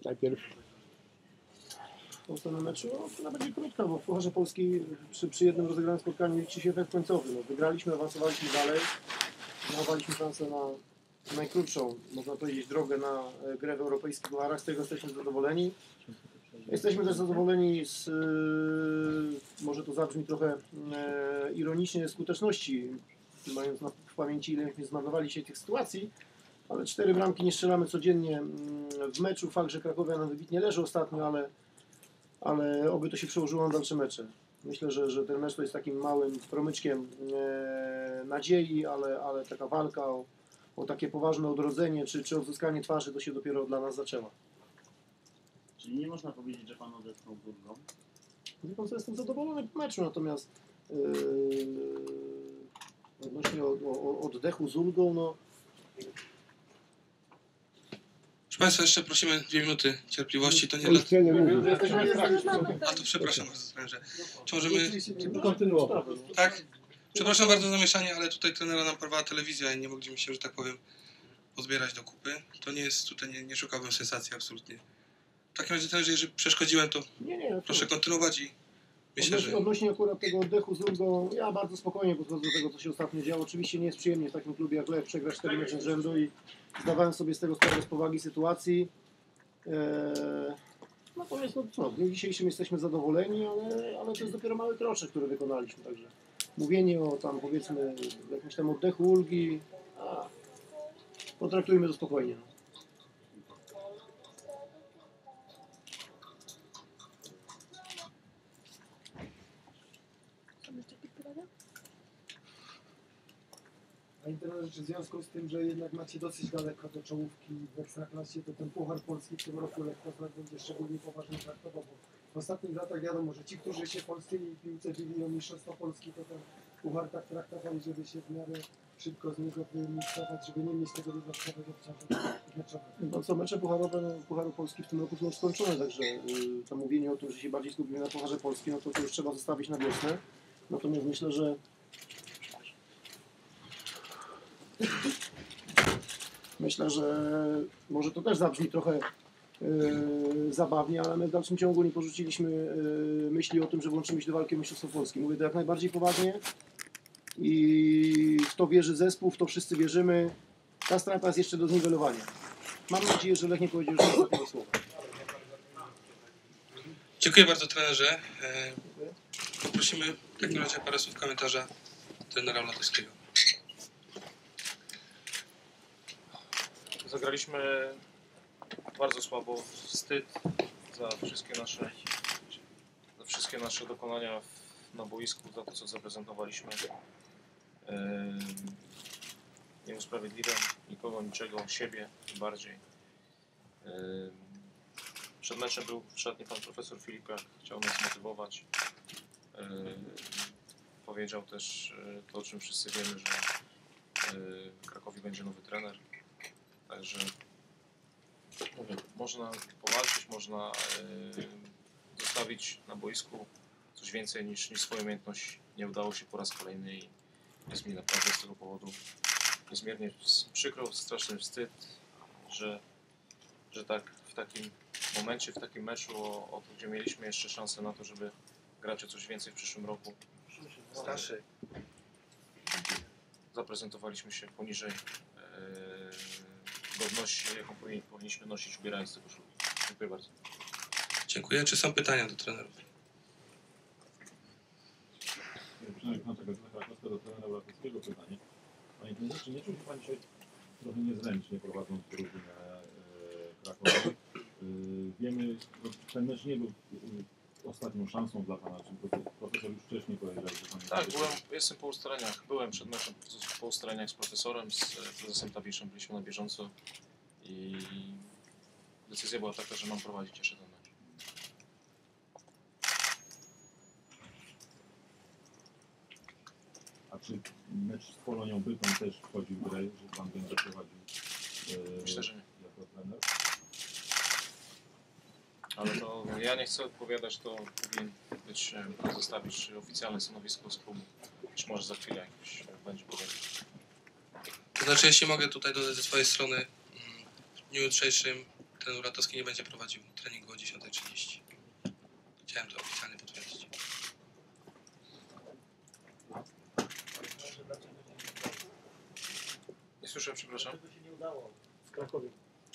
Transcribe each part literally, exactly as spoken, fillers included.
najpierw. Ocenę meczu, no, ona będzie krótka, bo w Pucharze Polski przy, przy jednym rozegranym spotkaniu liczy się efekt końcowy. No, wygraliśmy, awansowaliśmy dalej, zachowaliśmy szansę na najkrótszą, można powiedzieć, drogę na grę w europejskich pucharach, z tego jesteśmy zadowoleni. Jesteśmy też zadowoleni z, yy, może to zabrzmi trochę yy, ironicznie, skuteczności, mając na, w pamięci, ile myśmy zmarnowali się tych sytuacji, ale cztery bramki nie strzelamy codziennie yy, w meczu. Fakt, że Krakowia nam wybitnie leży ostatnio, ale, ale oby to się przełożyło na dalsze mecze. Myślę, że, że ten mecz to jest takim małym promyczkiem yy, nadziei, ale, ale taka walka o, o takie poważne odrodzenie czy, czy odzyskanie twarzy to się dopiero dla nas zaczęła. Czyli nie można powiedzieć, że Pan odetchnął górną? Wie pan co, jestem zadowolony po meczu, natomiast yy, odnośnie od, o, oddechu z ulgą, no... Proszę Państwa, jeszcze prosimy dwie minuty cierpliwości, to nie dla... A to przepraszam bardzo, że czy możemy kontynuować? Tak? Przepraszam bardzo za zamieszanie, ale tutaj trenera nam porwała telewizja i nie mogliśmy się, że tak powiem, pozbierać do kupy. To nie jest, tutaj nie, nie szukałbym sensacji absolutnie. W takim razie, trenerze, jeżeli przeszkodziłem, to nie, nie, proszę kontynuować i myślę, odnośnie, że... Odnośnie akurat tego oddechu z ulgą, ja bardzo spokojnie podchodzę do tego, co się ostatnio działo. Oczywiście nie jest przyjemnie w takim klubie jak Lech przegrać cztery mecze z rzędu i zdawałem sobie z tego sprawę z powagi sytuacji. Eee, natomiast no co, w dniu dzisiejszym jesteśmy zadowoleni, ale, ale to jest dopiero mały kroczek, który wykonaliśmy, także mówienie o tam, powiedzmy, jakimś tam oddechu ulgi, a, potraktujmy to spokojnie. No. Panie trenerze, czy w związku z tym, że jednak macie dosyć daleko do czołówki w Ekstraklasie, to ten Puchar Polski w tym roku Lech Poznań będzie szczególnie poważnie traktował, bo w ostatnich latach wiadomo, że ci, którzy się w polskiej piłce bili o mistrzostwo Polski, to ten Puchar tak traktowali, żeby się w miarę szybko z niego wyemitować, żeby nie mieć tego dodatkowego obciążenia meczowego. No co, mecze pucharowe, no, Pucharu Polski w tym roku są już skończone, także yy, to mówienie o tym, że się bardziej skupimy na Pucharze Polskim, no to, to już trzeba zostawić na wiosnę. Natomiast myślę, że Myślę, że może to też zabrzmi trochę yy, zabawnie, ale my w dalszym ciągu nie porzuciliśmy yy, myśli o tym, że włączymy się do walki o mistrzostwo Polski. Mówię to jak najbardziej poważnie i w to wierzy zespół, w to wszyscy wierzymy. Ta strata jest jeszcze do zniwelowania. Mam nadzieję, że Lech nie powiedział już ostatniego słowa. Dziękuję bardzo, trenerze. Poprosimy w takim razie parę słów komentarza trenera Latowskiego. Zagraliśmy bardzo słabo, wstyd za wszystkie nasze, za wszystkie nasze dokonania na boisku, za to, co zaprezentowaliśmy. Nie usprawiedliwiam nikogo, niczego, siebie bardziej. Przed meczem był w szatni pan profesor Filipek, chciał nas zmotywować. Powiedział też to, o czym wszyscy wiemy, że w Krakowie będzie nowy trener. Także mówię, można powalczyć, można yy, zostawić na boisku coś więcej niż, niż swoją umiejętność. Nie udało się po raz kolejny i jest mi naprawdę z tego powodu niezmiernie przykro, straszny wstyd, że, że tak w takim momencie, w takim meczu, o, o to, gdzie mieliśmy jeszcze szansę na to, żeby grać o coś więcej w przyszłym roku. Starszy. Zaprezentowaliśmy się poniżej Yy, godności, jaką powinniśmy nosić, ubierając tego szlubu. Dziękuję bardzo. Dziękuję. Czy są pytania do trenerów? Przynajmniej naszego Krakowska do trenera Latowskiego pytanie. Panie trenerze, czy nie czuł się Pan dzisiaj trochę niezręcznie prowadząc drużynę Krakowa? Yy, wiemy, że ten mecz nie był yy, ostatnią szansą dla Pana, czy profesor już wcześniej powiedział, że Pan... Tak, byłem, jestem po ustaleniach, byłem przed meczem po ustaleniach z profesorem, z prezesem Tawiszem, byliśmy na bieżąco i decyzja była taka, że mam prowadzić jeszcze ten mecz. A czy mecz z Polonią Bytom też wchodził w grę, że Pan będzie prowadził yy, Myślę, że nie. jako trener? Ale to ja nie chcę odpowiadać, to powinien być, zostawić oficjalne stanowisko z klubu. Być może za chwilę jakoś będzie powiedziane. To znaczy, jeśli mogę tutaj dodać ze swojej strony, w dniu jutrzejszym trener Uratowski nie będzie prowadził treningu o dziesiątej trzydzieści. Chciałem to oficjalnie potwierdzić. Nie słyszę, przepraszam. Dlaczego się nie udało w Krakowie?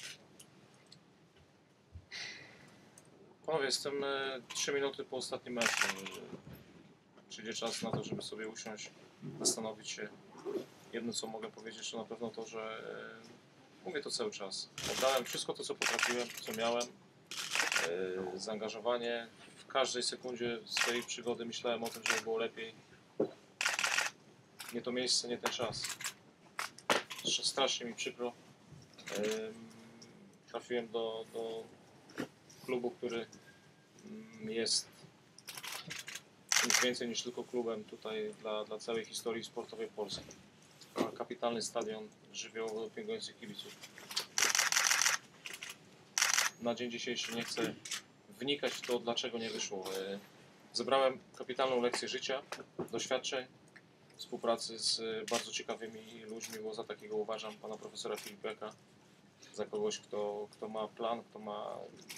Panowie, jestem e, trzy minuty po ostatnim meczu. Przyjdzie czas na to, żeby sobie usiąść, zastanowić się. Jedno, co mogę powiedzieć, to na pewno to, że e, mówię to cały czas. Oddałem wszystko to, co potrafiłem, co miałem. E, zaangażowanie. W każdej sekundzie swojej przygody myślałem o tym, żeby było lepiej. Nie to miejsce, nie ten czas. Strasznie mi przykro. E, trafiłem do, do klubu, który jest czymś więcej niż tylko klubem tutaj dla, dla całej historii sportowej Polski. Ma kapitalny stadion, żywiołowo dopingujących kibiców. Na dzień dzisiejszy nie chcę wnikać w to, dlaczego nie wyszło. Zebrałem kapitalną lekcję życia, doświadczeń, współpracy z bardzo ciekawymi ludźmi, bo za takiego uważam pana profesora Filipeka, za kogoś, kto, kto ma plan, kto ma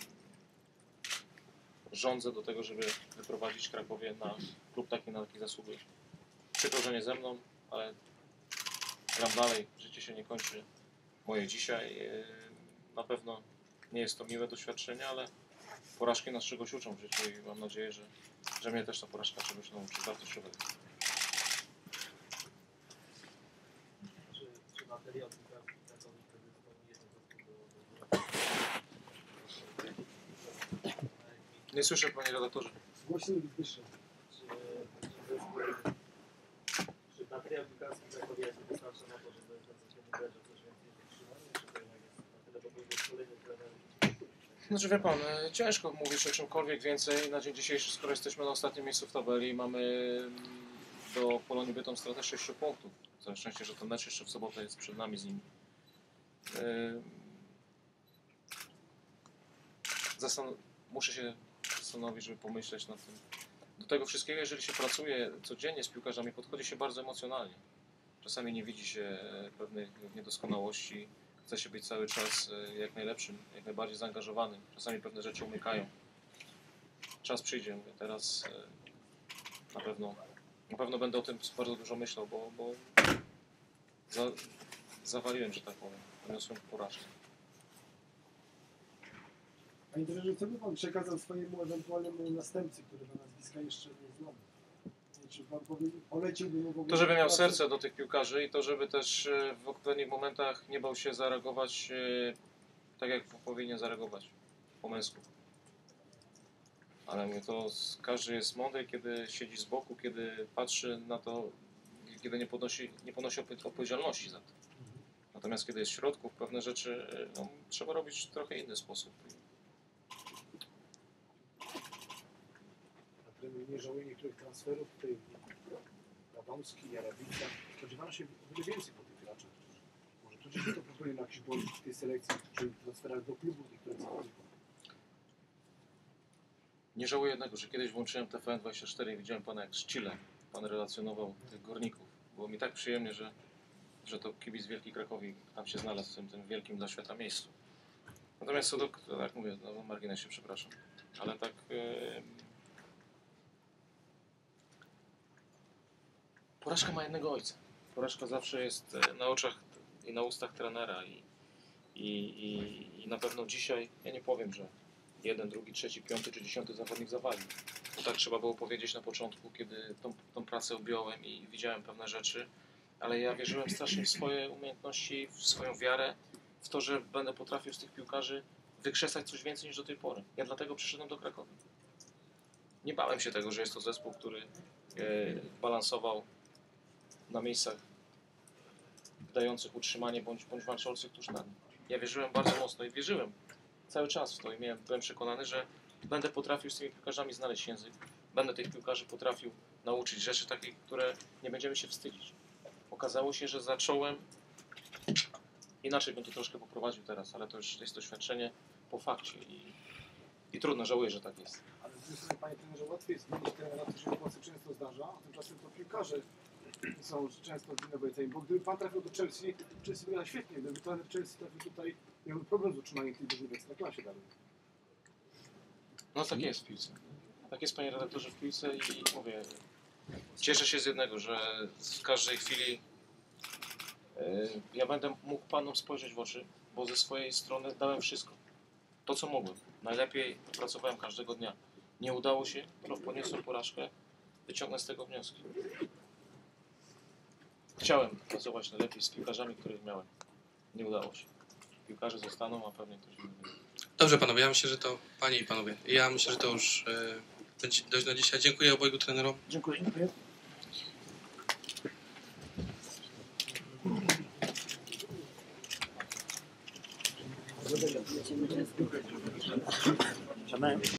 rządzę do tego, żeby wyprowadzić Krakowie na klub taki, na jaki zasługuje. Przykro, że nie ze mną, ale gram dalej, życie się nie kończy. Moje dzisiaj. Na pewno nie jest to miłe doświadczenie, ale porażki nas czegoś uczą w życiu i mam nadzieję, że, że mnie też ta porażka czegoś nauczy wartościowego. Czy, czy materiał Krakowi predysponuje do Nie słyszę, panie redaktorze. Głośniej wyżej. Czy, czy materiał piłkarski w Krakowie jest wystarczy na to, żeby się wybrać o coś więcej wytrzymania, czy to jednak jest na tyle, bo to jest kolejny trener? Znaczy wie pan, ciężko mówić o czymkolwiek więcej na dzień dzisiejszy, skoro jesteśmy na ostatnim miejscu w tabeli. Mamy do Polonii Bytom stratę sześciu punktów. Całe szczęście, że ten mecz jeszcze w sobotę jest przed nami z nimi. Zastan- muszę się zastanowić, żeby pomyśleć nad tym. Do tego wszystkiego, jeżeli się pracuje codziennie z piłkarzami, podchodzi się bardzo emocjonalnie. Czasami nie widzi się pewnych niedoskonałości. Chce się być cały czas jak najlepszym, jak najbardziej zaangażowanym. Czasami pewne rzeczy umykają. Czas przyjdzie, mówię, teraz na pewno, na pewno będę o tym bardzo dużo myślał, bo, bo za, zawaliłem, że tak powiem, poniosłem porażkę. Panie trenerze, co by pan przekazał swojemu ewentualnemu następcy, którego nazwiska jeszcze nie znamy? Czy pan powiedział, poleciłby mu w ogóle... To, żeby miał serce do tych piłkarzy i to, żeby też w odpowiednich momentach nie bał się zareagować tak, jak powinien zareagować, po męsku. Ale mówię, to każdy jest mądry, kiedy siedzi z boku, kiedy patrzy na to, kiedy nie ponosi, nie ponosi odpowiedzialności za to. Natomiast kiedy jest w środku, pewne rzeczy no, trzeba robić w trochę inny sposób. A trener nie żałuje niektórych transferów, tutaj Radomski, Jarabica. Spodziewano się o wiele więcej po tych graczach. Może to gdzieś to pozwoli na jakiś błąd w tej selekcji, czy transferach do klubów niektórych zawodników. Nie żałuję jednego, że kiedyś włączyłem T V N dwadzieścia cztery i widziałem pana jak z Chile. Pan relacjonował tych górników. Było mi tak przyjemnie, że, że to kibic Wielki Krakowi tam się znalazł w tym, tym wielkim dla świata miejscu. Natomiast co do, tak mówię, no marginesie, przepraszam, ale tak yy... porażka ma jednego ojca. Porażka zawsze jest na oczach i na ustach trenera i, i, i, i na pewno dzisiaj, ja nie powiem, że jeden, drugi, trzeci, piąty czy dziesiąty zawodnik zawalił. Bo tak trzeba było powiedzieć na początku, kiedy tą, tą pracę objąłem i widziałem pewne rzeczy, ale ja wierzyłem strasznie w swoje umiejętności, w swoją wiarę, w to, że będę potrafił z tych piłkarzy wykrzesać coś więcej niż do tej pory. Ja dlatego przyszedłem do Krakowa. Nie bałem się tego, że jest to zespół, który e, balansował na miejscach dających utrzymanie bądź, bądź walczących tuż nad nim. Ja wierzyłem bardzo mocno i wierzyłem cały czas w to i miałem, byłem przekonany, że będę potrafił z tymi piłkarzami znaleźć język. Będę tych piłkarzy potrafił nauczyć rzeczy takich, które nie będziemy się wstydzić. Okazało się, że zacząłem, inaczej bym to troszkę poprowadził teraz, ale to już jest doświadczenie po fakcie i, i trudno, żałuję, że tak jest. Ale z drugiej strony, panie trenerze, łatwiej jest zmienić trenera, to się w Polsce często zdarza, a tymczasem to piłkarze są często winowajcami, bo gdyby pan trafił do Chelsea, Chelsea wygląda świetnie, gdyby trener Chelsea trafił tutaj miały problem z utrzymaniem tej drużyny w Ekstraklasie dalej. No tak jest w piłce. Tak jest, panie redaktorze, w piłce i mówię, cieszę się z jednego, że w każdej chwili yy, ja będę mógł panom spojrzeć w oczy, bo ze swojej strony dałem wszystko. To, co mogłem. Najlepiej pracowałem każdego dnia. Nie udało się, to poniosłem porażkę, wyciągnę z tego wnioski. Chciałem pracować najlepiej z piłkarzami, których miałem. Nie udało się. Piłkarze zostaną, a pewnie ktoś inny. Dobrze panowie, ja myślę, że to panie i panowie. Ja myślę, że to już e, będzie dość na dzisiaj. Dziękuję obojgu trenerom. Dziękuję. Dziękuję.